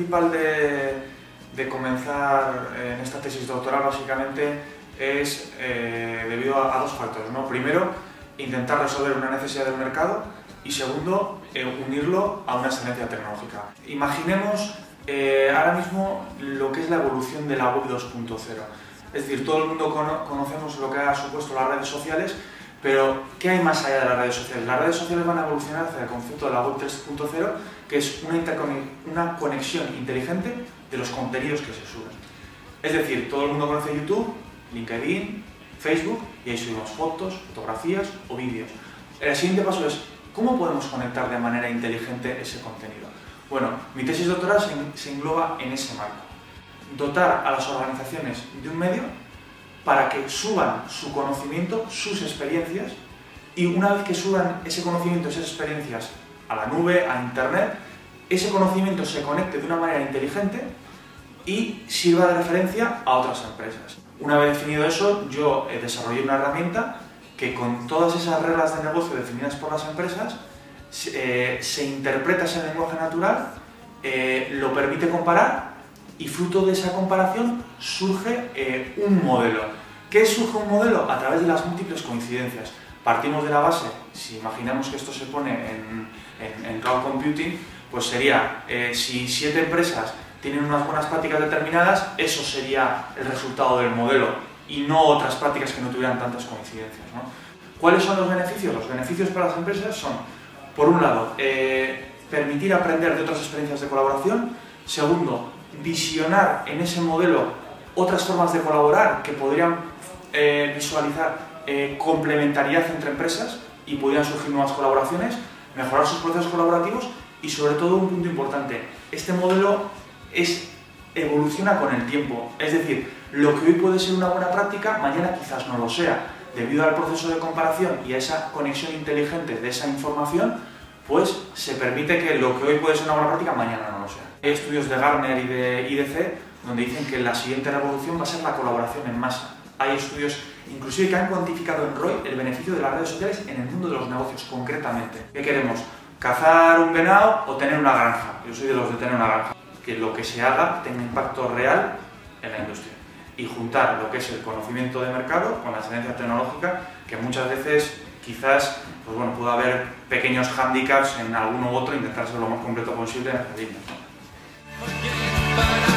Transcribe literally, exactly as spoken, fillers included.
principal de, de comenzar en esta tesis doctoral básicamente es eh, debido a, a dos factores, ¿no? Primero, intentar resolver una necesidad del mercado y segundo, eh, unirlo a una excelencia tecnológica. Imaginemos eh, ahora mismo lo que es la evolución de la web dos punto cero. Es decir, todo el mundo cono conocemos lo que ha supuesto las redes sociales, pero ¿qué hay más allá de las redes sociales? Las redes sociales van a evolucionar hacia el concepto de la web tres punto cero, que es una, una conexión inteligente de los contenidos que se suben. Es decir, todo el mundo conoce YouTube, LinkedIn, Facebook, y ahí subimos fotos, fotografías o vídeos. El siguiente paso es, ¿cómo podemos conectar de manera inteligente ese contenido? Bueno, mi tesis doctoral se, se engloba en ese marco. Dotar a las organizaciones de un medio para que suban su conocimiento, sus experiencias, y una vez que suban ese conocimiento, esas experiencias a la nube, a Internet, ese conocimiento se conecte de una manera inteligente y sirva de referencia a otras empresas. Una vez definido eso, yo eh, desarrollé una herramienta que con todas esas reglas de negocio definidas por las empresas eh, se interpreta ese lenguaje natural, eh, lo permite comparar y fruto de esa comparación surge eh, un modelo. ¿Qué surge un modelo? A través de las múltiples coincidencias. Partimos de la base, si imaginamos que esto se pone en, en, en cloud computing, pues sería, eh, si siete empresas tienen unas buenas prácticas determinadas, eso sería el resultado del modelo y no otras prácticas que no tuvieran tantas coincidencias, ¿no? ¿Cuáles son los beneficios? Los beneficios para las empresas son, por un lado, eh, permitir aprender de otras experiencias de colaboración. Segundo, visionar en ese modelo otras formas de colaborar que podrían eh, visualizar eh, complementariedad entre empresas y podrían surgir nuevas colaboraciones, mejorar sus procesos colaborativos y sobre todo un punto importante, este modelo es, evoluciona con el tiempo, es decir, lo que hoy puede ser una buena práctica, mañana quizás no lo sea, debido al proceso de comparación y a esa conexión inteligente de esa información, pues se permite que lo que hoy puede ser una buena práctica, mañana no lo sea. Hay estudios de Gartner y de I D C donde dicen que la siguiente revolución va a ser la colaboración en masa. Hay estudios inclusive que han cuantificado en R O I el beneficio de las redes sociales en el mundo de los negocios concretamente. ¿Qué queremos? ¿Cazar un venado o tener una granja? Yo soy de los de tener una granja. Que lo que se haga tenga impacto real en la industria. Y juntar lo que es el conocimiento de mercado con la excelencia tecnológica, que muchas veces quizás pues bueno, puede haber pequeños hándicaps en alguno u otro, intentar ser lo más completo posible en el ¿no?